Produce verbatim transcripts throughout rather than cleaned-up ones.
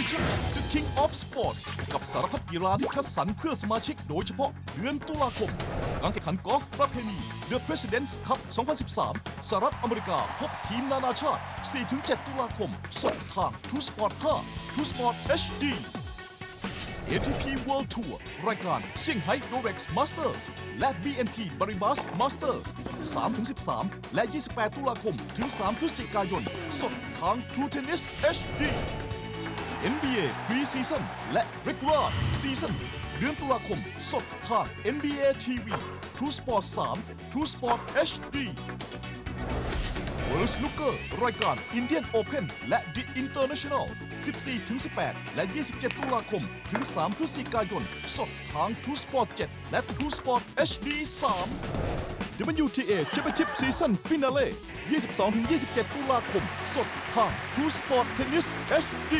Edition The King of Sports กับสารพัดกีฬาที่คัดสรรเพื่อสมาชิกโดยเฉพาะเดือนตุลาคมการแข่งขันกอล์ฟประเพณี The President's Cup สองพันสิบสาม สหรัฐอเมริกาพบทีมนานาชาติ สี่ถึงเจ็ด ตุลาคมสดทาง True Sport ห้า True Sport เอช ดี เอ ที พี World Tour รายการเซี่ยงไฮ้ Rolex Masters และ บี เอ็น พี Paribas Masters สามถึงสิบสาม และ ยี่สิบแปด ตุลาคมถึง สาม พฤศจิกายนสดทาง True Tennis เอช ดี เอ็น บี เอ Pre-Season และ Regular Season เดือนตุลาคมสดทาง เอ็น บี เอ ที วี True Sport สาม True Sport เอช ดี World Snooker รายการ Indian Open และ The International สิบสี่ถึงสิบแปด และ ยี่สิบเจ็ด ตุลาคมถึง สาม พฤศจิกายนสดทาง True Sport เจ็ด และ True Sport เอช ดี สาม ดับเบิลยู ที เอ Championship Season Finale ยี่สิบสองถึงยี่สิบเจ็ด ตุลาคมสดทาง True Sport Tennis เอช ดี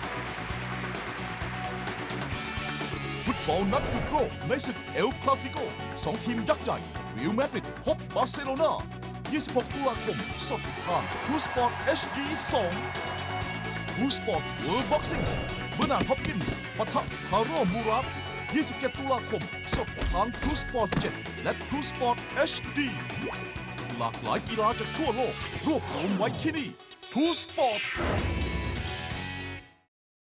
ฟุตบอลนัดหยุดโลกในศึกเอลคลาสสิโกสองทีมยักษ์ใหญ่เรอัลมาดริดพบบาร์เซโลนายี่สิบหก ตุลาคมสดทาง True Sport เอช ดี สอง True Sport World Boxing เบอร์นาร์ด ฮอปกินส์ปะทะคาร์โร มูราตยี่สิบเจ็ด ตุลาคมสดทาง True Sport เจ็ด และ True Sport เอช ดี หลากหลายกีฬาจากทั่วโลกรวบรวมไว้ที่นี่ True Sport